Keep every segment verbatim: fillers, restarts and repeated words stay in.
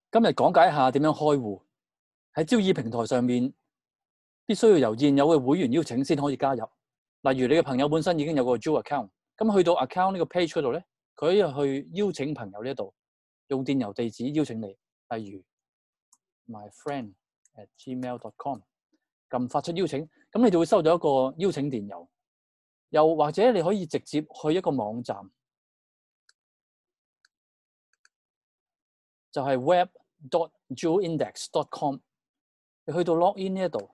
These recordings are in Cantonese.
今日講解一下點樣開戶。喺招易平台上面，必須要由現有嘅會員邀請先可以加入。例如你嘅朋友本身已經有個 Dual account，咁去到 account 呢個 page 嗰度咧，佢可以去邀請朋友呢一度，用電郵地址邀請你，例如 my friend at gmail dot com， 撳發出邀請，咁你就會收到一個邀請電郵。又或者你可以直接去一個網站，就係 web dot jewel-index dot com。你去到 login 呢一度，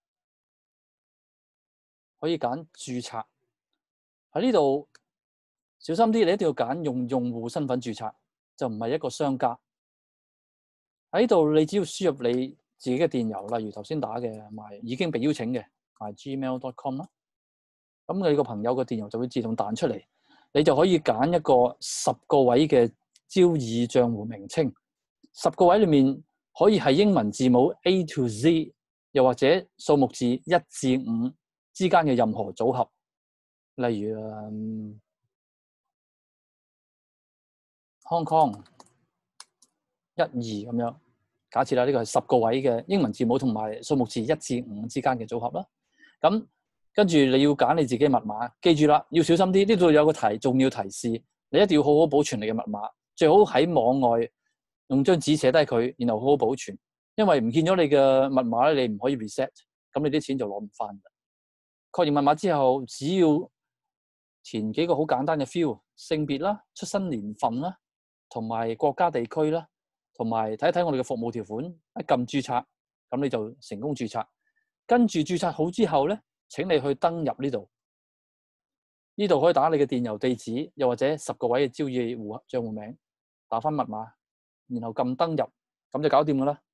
可以揀註冊。喺呢度小心啲，你一定要揀用用戶身份註冊，就唔係一個商家。喺呢度你只要輸入你自己嘅電郵，例如頭先打嘅埋已經被邀請嘅 my gmail dot com 啦。咁你個朋友嘅電郵就會自動彈出嚟，你就可以揀一個十個位嘅招易賬戶名稱。十個位裏面可以係英文字母 A to Z， 又或者數目字一至五之間嘅任何組合，例如、嗯、Hong Kong 一二咁樣。假設啦，呢個係十個位嘅英文字母同埋數目字一至五之間嘅組合啦。咁跟住你要揀你自己嘅密碼，記住啦，要小心啲。呢度有個提重要提示，你一定要好好保存你嘅密碼，最好喺網外用張紙寫低佢，然後好好保存。因為唔見咗你嘅密碼咧，你唔可以 reset， 咁你啲錢就攞唔翻。確認密碼之後，只要填幾個好簡單嘅 field， 性別啦、出生年份啦、同埋國家地區啦，同埋睇一睇我哋嘅服務條款，一撳註冊，咁你就成功註冊。跟住註冊好之後咧，請你去登入呢度，呢度可以打你嘅電郵地址，又或者十個位嘅招易戶賬戶名，打翻密碼，然後撳登入，咁就搞掂噶啦。